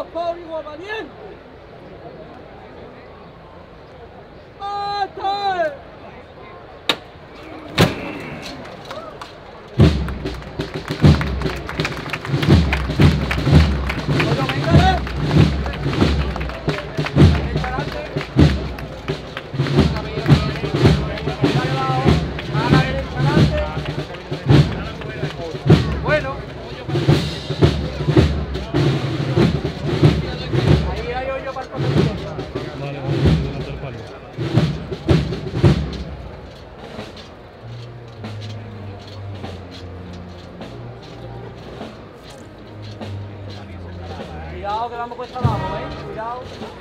Vamos, público valiente. ¡Mate! Cuidado que vamos cuesta abajo, cuidado.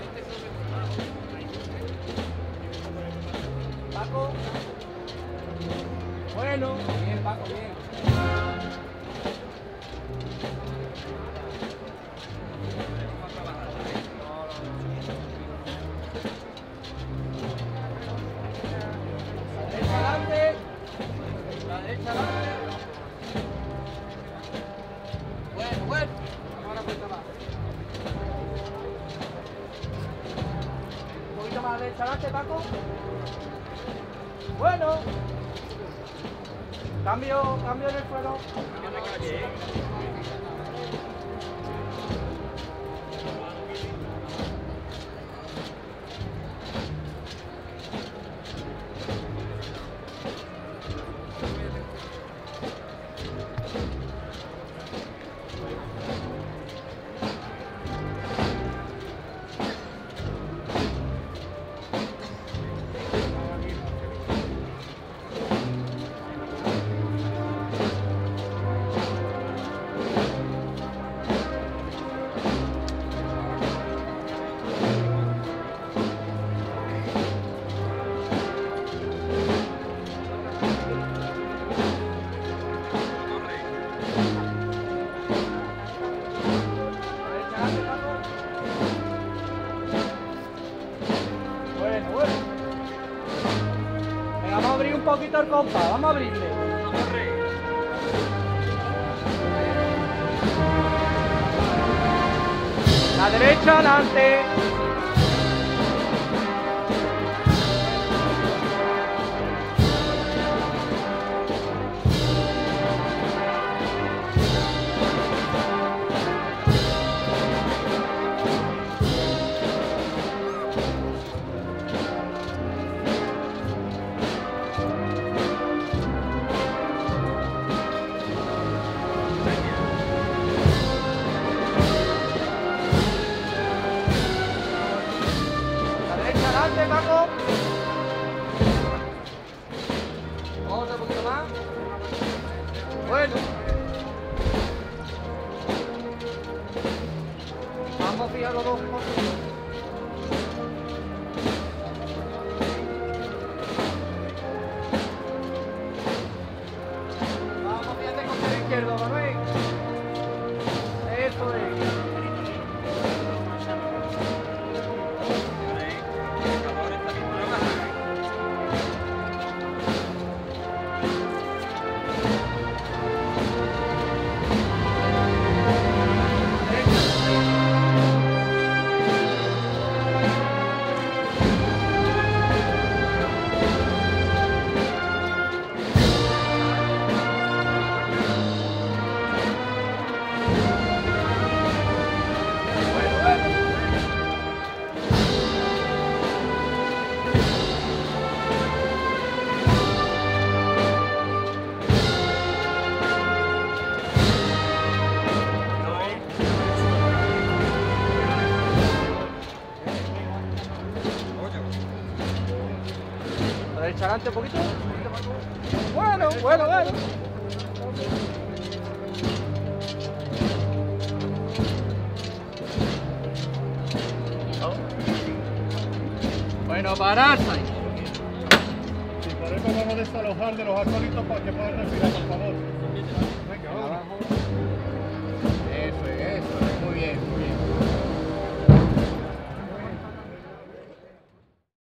Paco. Bueno. Bien, Paco, bien. La derecha adelante. Bueno, bueno. Vamos a la cuesta abajo. Un poquito más a la derecha adelante, Paco. Bueno. Cambio en el suelo. Vamos a abrir un poquito el compás, vamos a abrirle. La derecha adelante. Adelante, Paco. Otro poquito más. Bueno. Vamos a fijar los dos. Vamos a fijarte con el izquierdo, Manuel. Eso es. Derecha adelante un poquito. Bueno. Bueno, pararse. Si podemos, vamos a desalojar de los acólitos para que puedan respirar, por favor. Venga, vamos.